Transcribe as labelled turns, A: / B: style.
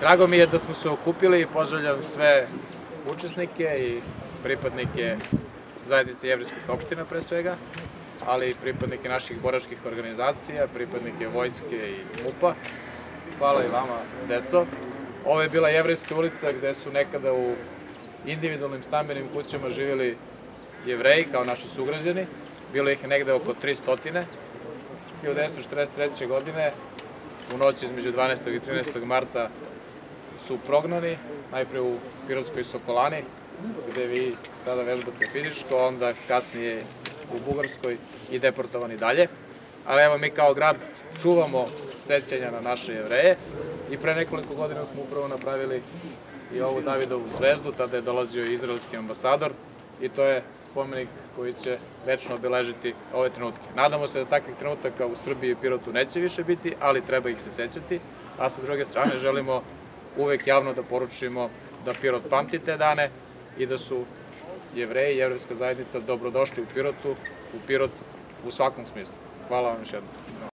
A: Drago mi je da smo se okupili i pozdravljam sve učesnike i pripadnike zajednice jevrejskih opština pre svega, ali i pripadnike naših boračkih organizacija, pripadnike vojske i MUP-a. Hvala i vama, deco. Ovo je bila Jevrejska ulica gde su nekada u individualnim stambenim kućama živjeli Jevreji kao naši sugrađani. Bilo ih je negde oko 300. 1943. godine, u noći između 12. i 13. marta, su prognani, najpre u Pirotskoj Sokolani, gde vi sada vežbate fizičko, onda kasnije u Bugarskoj i deportovani dalje. Ali evo, mi kao grad čuvamo sećanja na naše Jevreje i pre nekoliko godina smo upravo napravili i ovu Davidovu zvezdu, tada je dolazio izraelski ambasador i to je spomenik koji će večno obeležiti ove trenutke. Nadamo se da takvih trenutaka u Srbiji i Pirotu neće više biti, ali treba ih se sećati, a sa druge strane želimo uvek javno da poručimo da Pirot pamti te dane i da su Jevreji i jevrejska zajednica dobrodošli u Pirot u svakom smislu. Hvala vam još jednom.